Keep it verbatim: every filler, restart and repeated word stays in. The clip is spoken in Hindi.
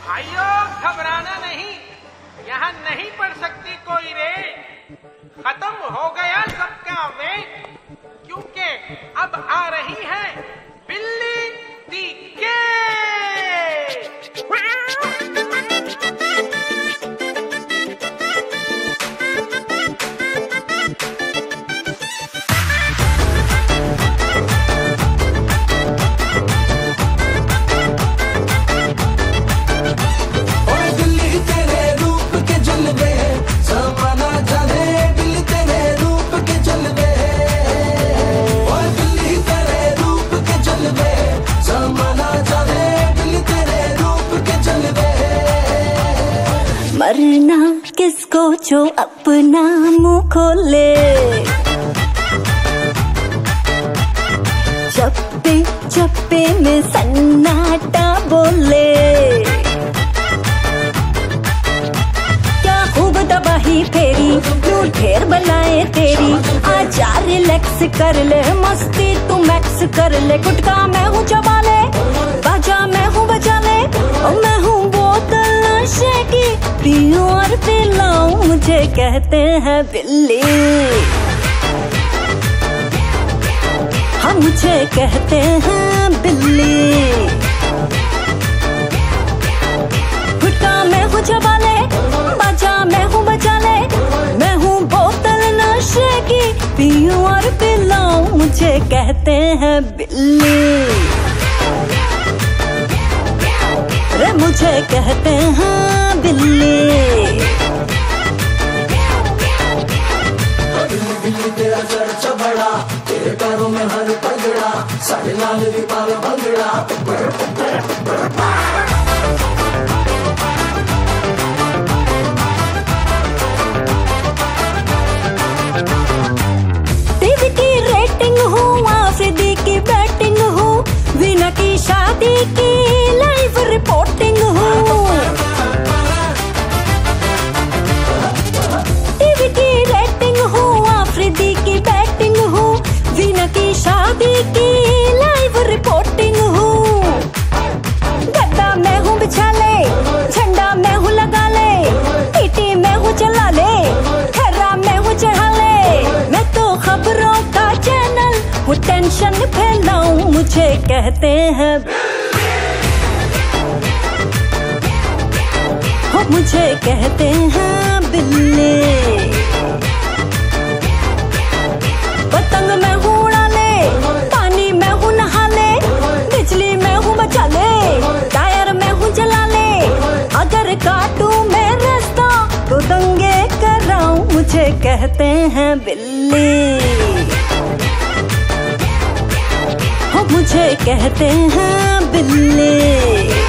भाइयों घबराना नहीं, यहाँ नहीं पड़ सकती कोई रेड। खत्म हो गया सबका वेट, क्योंकि अब आ रही है बिल्ली दी मरना किसको जो अपना मुंह खोले, चप्पे चप्पे में सन्नाटा बोले। क्या खूब तबाही फेरी, क्यों ढेर बनाए तेरी। आजा रिलैक्स कर ले, मस्ती तू मैक्स कर ले। गुटका मैं हूँ चबा ले, बाजा मैं हूँ बजा ले। मैं हूँ बोतल नशे की, पीऊं और पिलाऊं मुझे कहते हैं बिल्ली। हाँ मुझे कहते हैं बिल्ली। गुटका मैं हूँ चबा ले, बाजा मैं हूँ बजा ले। मैं हूँ बोतल नशे की, पीऊं और पिलाऊं मुझे कहते हैं बिल्ली। रे मुझे कहते हैं बिल्ली। बिल्ली तेरा चर्चा बड़ा, तेरे पैरों में हर पगड़ा, साढ़े लाल भी पाल भंगड़ा। टीवी की रेटिंग हूँ, आफरीदी की बैटिंग हूँ, वीना की शादी की लाइव रिपोर्टिंग हूँ। टीवी की रेटिंग हूँ, आफरीदी की बैटिंग हूँ, वीना की शादी की लाइव रिपोर्टिंग हूँ। गद्दा मैं हूँ बिछा ले, झंडा मैं हूँ लगा ले। टीटी मैं हूँ चला ले, खर्रा मैं हूँ चढ़ा ले। मैं तो खबरों का चैनल हूँ, टेंशन फैलाऊं मुझे कहते हैं। हो मुझे कहते हैं बिल्ली। पतंग मैं हूँ उड़ा ले, पानी मैं हूँ नहा ले। बिजली मैं हूँ बचा ले, टायर मैं हूँ जला ले। अगर काटूं मैं रास्ता तो दंगे कराऊं मुझे कहते हैं बिल्ली। हो मुझे कहते हैं बिल्ली।